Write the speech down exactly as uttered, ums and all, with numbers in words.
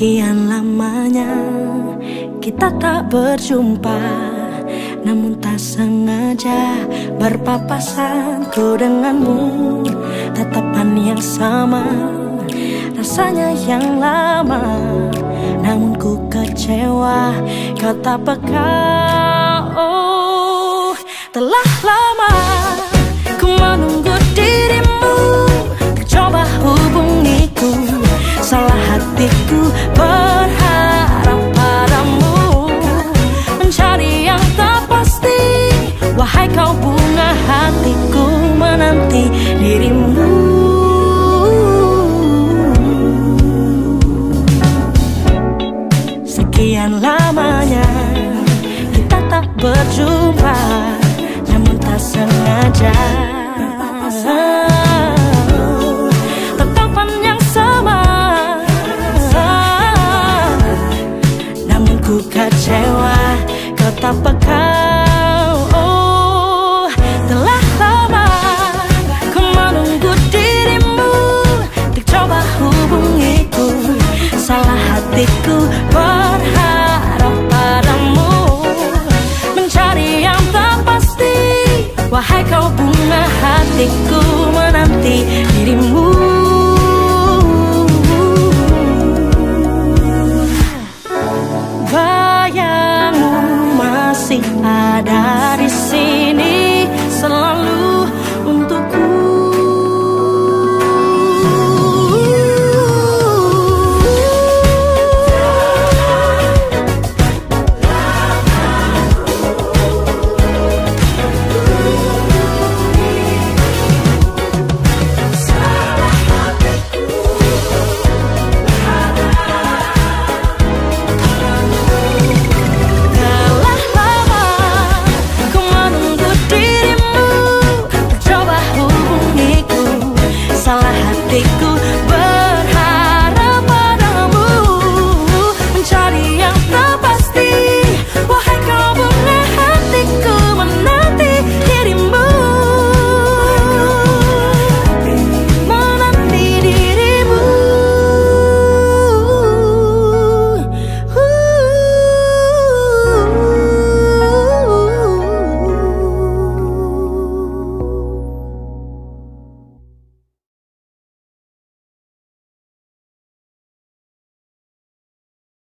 Sekian lamanya kita tak berjumpa, namun tak sengaja berpapasan ku denganmu. Tatapan yang sama, rasanya yang lama, namun ku kecewa kau tak peka. Oh, telah lama ku menunggu dirimu, coba hubungiku. Salah hatiku berharap padamu, mencari yang tak pasti. Wahai kau bunga hatiku, menanti dirimu. Sekian lamanya kita tak berjumpa, namun tak sengaja tatapan yang sama, namun ku kecewa kau tak peka.